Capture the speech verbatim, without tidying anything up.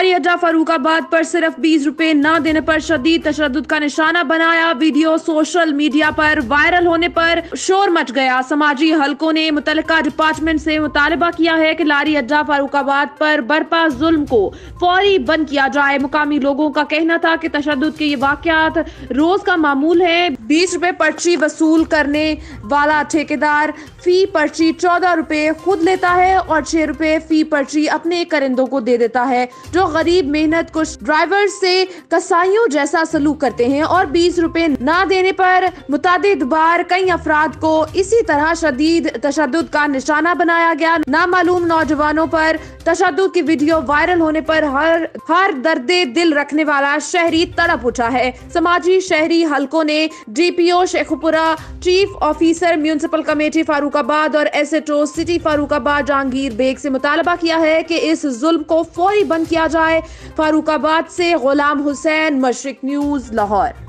لاری اڈا فاروق آباد پر صرف بیس روپے نہ دینے پر شدید تشدد کا نشانہ بنایا۔ ویڈیو سوشل میڈیا پر وائرل ہونے پر شور مچ گیا۔ سماجی حلقوں نے متعلقہ ڈپارٹمنٹ سے مطالبہ کیا ہے کہ لاری اڈا فاروق آباد پر برپا ظلم کو فوری بند کیا جائے۔ مقامی لوگوں کا کہنا تھا کہ تشدد کے یہ واقعات روز کا معمول ہے۔ بیس روپے پرچی وصول کرنے والا ٹھیکیدار فی پرچی چودہ روپے خود لیتا ہے اور چھ روپے فی پرچی اپنے کرندوں کو دے دیتا ہے، جو غریب محنت کش ڈرائیور سے کسائیوں جیسا سلوک کرتے ہیں، اور بیس روپے نہ دینے پر متعدد بار کئی افراد کو اسی طرح شدید تشدد کا نشانہ بنایا گیا۔ نامعلوم نوجوانوں پر تشدد کی ویڈیو وائرل ہونے پر ہر ہر درد دل رکھنے والا شہری تڑپ اٹھا ہے۔ سماجی شہری حلقوں نے D P O Sheikhupura, chief officer municipal committee Farooqabad اور S H O city Farooqabad Jahangir bag سے مطالبہ کیا ہے کہ اس ظلم کو فوری بند کیا جائے۔ فاروق آباد سے غلام حسین، مشرق نیوز، لاہور۔